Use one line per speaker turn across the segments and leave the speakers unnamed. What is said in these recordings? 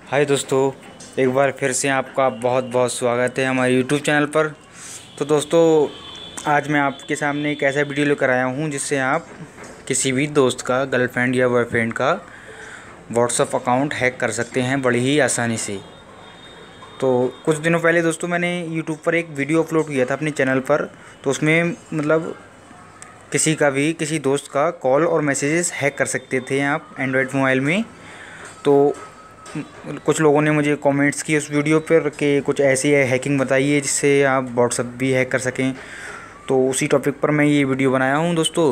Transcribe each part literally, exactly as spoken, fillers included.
हाय दोस्तों, एक बार फिर से आपका बहुत बहुत स्वागत है हमारे यूट्यूब चैनल पर। तो दोस्तों, आज मैं आपके सामने एक ऐसा वीडियो लेकर आया हूं जिससे आप किसी भी दोस्त का, गर्लफ्रेंड या बॉयफ्रेंड का व्हाट्सएप अकाउंट हैक कर सकते हैं बड़ी ही आसानी से। तो कुछ दिनों पहले दोस्तों मैंने यूट्यूब पर एक वीडियो अपलोड किया था अपने चैनल पर। तो उसमें मतलब किसी का भी किसी दोस्त का कॉल और मैसेजेस हैक कर सकते थे आप एंड्रॉयड मोबाइल में। तो कुछ लोगों ने मुझे कमेंट्स किए उस वीडियो पर कि कुछ ऐसी हैकिंग बताइए जिससे आप व्हाट्सएप भी हैक कर सकें। तो उसी टॉपिक पर मैं ये वीडियो बनाया हूँ दोस्तों।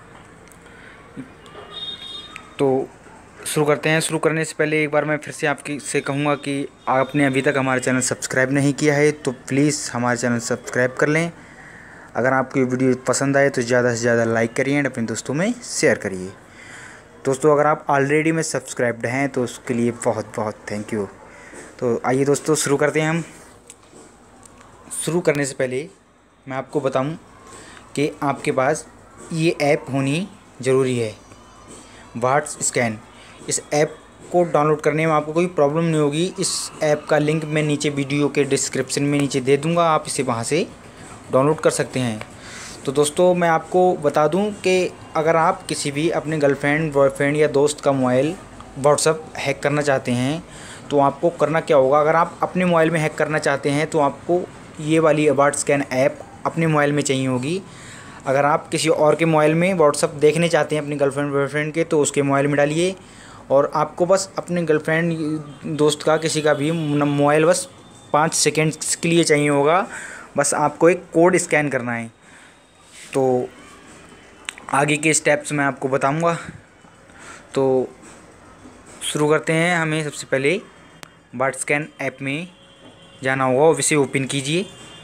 तो शुरू करते हैं। शुरू करने से पहले एक बार मैं फिर से आपकी से कहूँगा कि आपने अभी तक हमारा चैनल सब्सक्राइब नहीं किया है तो प्लीज़ हमारे चैनल सब्सक्राइब कर लें। अगर आपको वीडियो पसंद आए तो ज़्यादा से ज़्यादा लाइक करिए एंड अपने दोस्तों में शेयर करिए। दोस्तों, अगर आप ऑलरेडी में सब्सक्राइब्ड हैं तो उसके लिए बहुत बहुत थैंक यू। तो आइए दोस्तों शुरू करते हैं हम। शुरू करने से पहले मैं आपको बताऊं कि आपके पास ये ऐप होनी ज़रूरी है, व्हाट्स स्कैन। इस ऐप को डाउनलोड करने में आपको कोई प्रॉब्लम नहीं होगी। इस ऐप का लिंक मैं नीचे वीडियो के डिस्क्रिप्शन में नीचे दे दूँगा, आप इसे वहाँ से डाउनलोड कर सकते हैं। तो दोस्तों, मैं आपको बता दूं कि अगर आप किसी भी अपने गर्लफ्रेंड, बॉयफ्रेंड या दोस्त का मोबाइल व्हाट्सएप हैक करना चाहते हैं तो आपको करना क्या होगा। अगर आप अपने मोबाइल में हैक करना चाहते हैं तो आपको ये वाली व्हाट्स स्कैन ऐप अपने मोबाइल में चाहिए होगी। अगर आप किसी और के मोबाइल में व्हाट्सएप देखने चाहते हैं अपने गर्लफ्रेंड बॉयफ्रेंड के तो उसके मोबाइल में डालिए। और आपको बस अपने गर्लफ्रेंड, दोस्त का, किसी का भी मोबाइल बस पाँच सेकेंड्स के लिए चाहिए होगा। बस आपको एक कोड स्कैन करना है। तो आगे के स्टेप्स मैं आपको बताऊंगा। तो शुरू करते हैं। हमें सबसे पहले व्हाट्स स्कैन ऐप में जाना होगा और इसे ओपन कीजिए।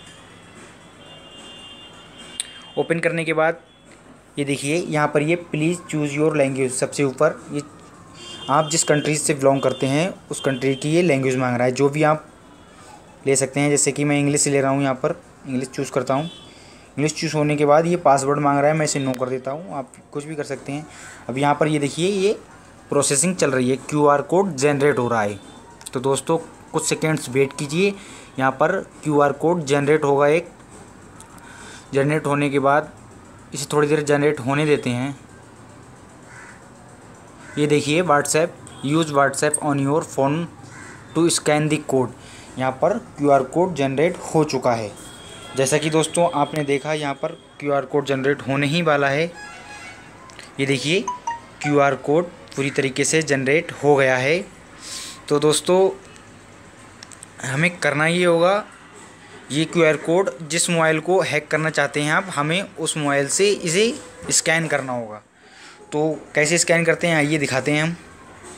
ओपन करने के बाद ये देखिए, यहाँ पर ये प्लीज़ चूज़ योर लैंग्वेज सबसे ऊपर, ये आप जिस कंट्री से बिलोंग करते हैं उस कंट्री की ये लैंग्वेज मांग रहा है। जो भी आप ले सकते हैं, जैसे कि मैं इंग्लिश ले रहा हूँ, यहाँ पर इंग्लिश चूज़ करता हूँ। इंग्लिश चूज़ होने के बाद ये पासवर्ड मांग रहा है, मैं इसे नो कर देता हूँ। आप कुछ भी कर सकते हैं। अब यहाँ पर ये देखिए, ये प्रोसेसिंग चल रही है, क्यूआर कोड जनरेट हो रहा है। तो दोस्तों कुछ सेकेंड्स वेट कीजिए, यहाँ पर क्यूआर कोड जनरेट होगा। एक जनरेट होने के बाद इसे थोड़ी देर जनरेट होने देते हैं। ये देखिए, WhatsApp use WhatsApp on your phone to scan the code. यहाँ पर क्यूआर कोड जनरेट हो चुका है। जैसा कि दोस्तों आपने देखा, यहाँ पर क्यूआर कोड जनरेट होने ही वाला है। ये देखिए, क्यूआर कोड पूरी तरीके से जनरेट हो गया है। तो दोस्तों हमें करना ये होगा, ये क्यूआर कोड जिस मोबाइल को हैक करना चाहते हैं आप, हमें उस मोबाइल से इसे स्कैन करना होगा। तो कैसे स्कैन करते हैं आइए दिखाते हैं हम।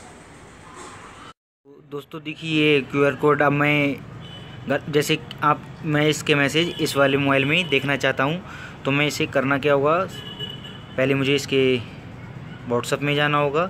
दोस्तों देखिए, क्यूआर कोड अब मैं जैसे आप मैं इसके मैसेज इस वाले मोबाइल में देखना चाहता हूँ तो मैं इसे करना क्या होगा, पहले मुझे इसके व्हाट्सएप में जाना होगा।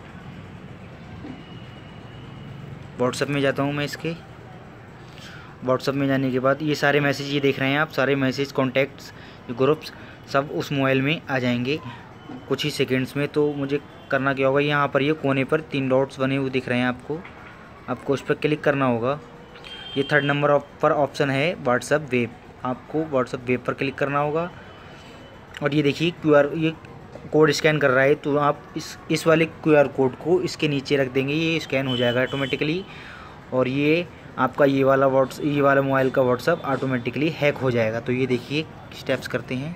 व्हाट्सएप में जाता हूँ मैं। इसके व्हाट्सएप में जाने के बाद ये सारे मैसेज ये देख रहे हैं आप, सारे मैसेज, कॉन्टैक्ट्स, ग्रुप्स सब उस मोबाइल में आ जाएंगे कुछ ही सेकेंड्स में। तो मुझे करना क्या होगा, यहाँ पर ये कोने पर तीन डॉट्स बने हुए दिख रहे हैं आपको, आपको उस पर क्लिक करना होगा। ये थर्ड नंबर पर ऑप्शन है व्हाट्सएप वेब, आपको व्हाट्सएप वेब पर क्लिक करना होगा। और ये देखिए क्यूआर ये कोड स्कैन कर रहा है, तो आप इस इस वाले क्यूआर कोड को इसके नीचे रख देंगे, ये स्कैन हो जाएगा ऑटोमेटिकली। और ये आपका ये वाला व्हाट्स ये वाला मोबाइल का व्हाट्सएप ऑटोमेटिकली हैक हो जाएगा। तो ये देखिए स्टेप्स करते हैं।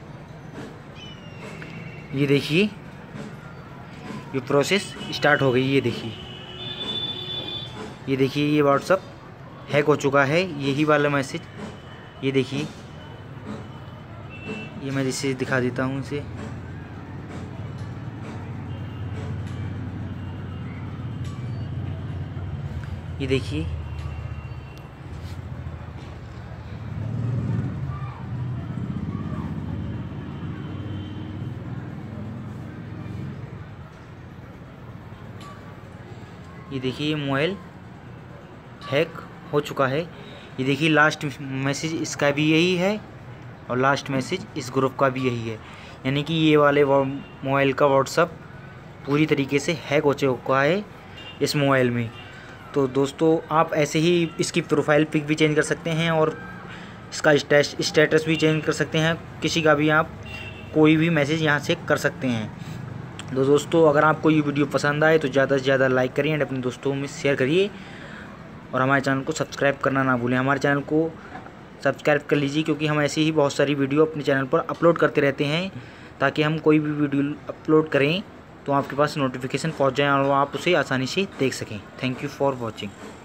ये देखिए ये प्रोसेस स्टार्ट हो गई। ये देखिए ये देखिए ये व्हाट्सएप हैक हो चुका है, यही वाला मैसेज। ये देखिए, ये मैं जिसे दिखा देता हूँ इसे। ये देखिए, ये देखिए ये मोबाइल हैक हो चुका है। ये देखिए लास्ट मैसेज इसका भी यही है और लास्ट मैसेज इस ग्रुप का भी यही है, यानी कि ये वाले मोबाइल का व्हाट्सएप पूरी तरीके से हैक हो चुका है इस मोबाइल में। तो दोस्तों आप ऐसे ही इसकी प्रोफाइल पिक भी चेंज कर सकते हैं और इसका स्टेटस भी चेंज कर सकते हैं। किसी का भी आप कोई भी मैसेज यहाँ से कर सकते हैं। तो दोस्तों अगर आपको ये वीडियो पसंद आए तो ज़्यादा से ज़्यादा लाइक करिए एंड अपने दोस्तों में शेयर करिए और हमारे चैनल को सब्सक्राइब करना ना भूलें। हमारे चैनल को सब्सक्राइब कर लीजिए क्योंकि हम ऐसी ही बहुत सारी वीडियो अपने चैनल पर अपलोड करते रहते हैं, ताकि हम कोई भी वीडियो अपलोड करें तो आपके पास नोटिफिकेशन पहुंच जाए और आप उसे आसानी से देख सकें। Thank you for watching.